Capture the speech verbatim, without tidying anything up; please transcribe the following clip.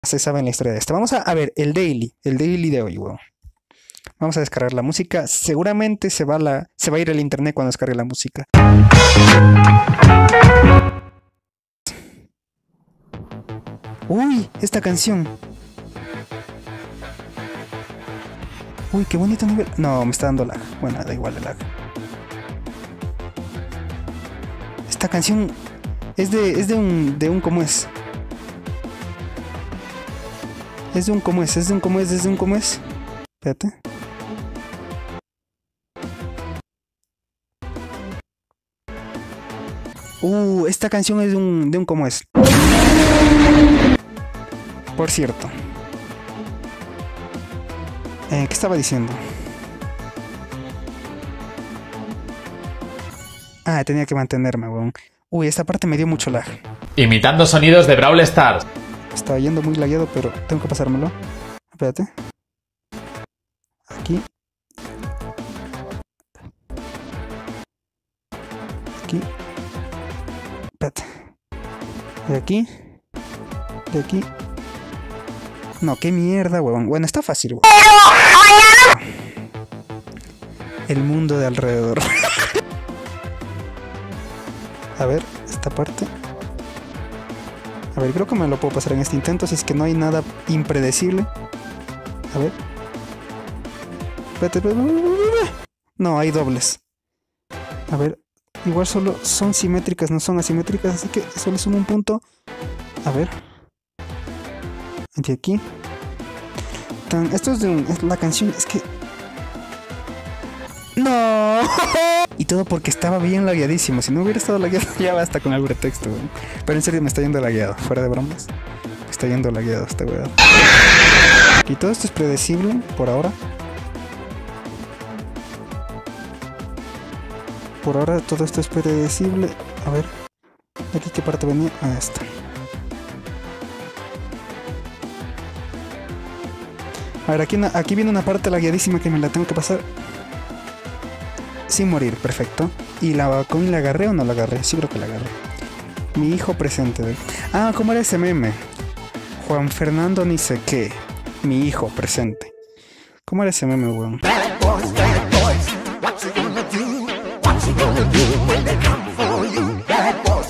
Se sabe la historia de esto. Vamos a, a ver el daily, el daily de hoy, weón. Vamos a descargar la música. Seguramente se va, la, se va a ir el internet cuando descargue la música. Uy, esta canción. Uy, qué bonito nivel. No, me está dando lag. Bueno, da igual el lag. Esta canción es de, es de un, de un, ¿cómo es? Es de un cómo es, es de un cómo es, es de un cómo es. Espérate. Uh, esta canción es de un, de un cómo es. Por cierto. Eh, ¿Qué estaba diciendo? Ah, tenía que mantenerme, weón. Uy, esta parte me dio mucho lag. Imitando sonidos de Brawl Stars. Estaba yendo muy lagueado, pero tengo que pasármelo. Espérate. Aquí. Aquí. Espérate. De aquí. De aquí. No, qué mierda, huevón. Bueno, está fácil, huevón. El mundo de alrededor. A ver, esta parte. A ver, creo que me lo puedo pasar en este intento, si es que no hay nada impredecible. A ver. Espérate, espérate. No, hay dobles. A ver, igual solo son simétricas, no son asimétricas, así que solo sumo un punto. A ver. De aquí. Tan, esto es de un, es la canción, es que... ¡No! Y todo porque estaba bien lagueadísimo. Si no hubiera estado lagueado, ya basta con el pretexto, güey. Pero en serio me está yendo lagueado, fuera de bromas. Me está yendo lagueado esta weá. Y todo esto es predecible por ahora. Por ahora todo esto es predecible. A ver, ¿de aquí qué parte venía? Ah, esta. A ver, aquí, aquí viene una parte lagueadísima que me la tengo que pasar sin morir, perfecto. ¿Y la con la agarré o no la agarré? Sí creo que la agarré. Mi hijo presente. ¿Ve? Ah, ¿cómo era ese meme? Juan Fernando ni sé qué. Mi hijo presente. ¿Cómo era ese meme, weón? Bad boys, bad boys. What you gonna do? What you gonna do when they come for you? Bad boys.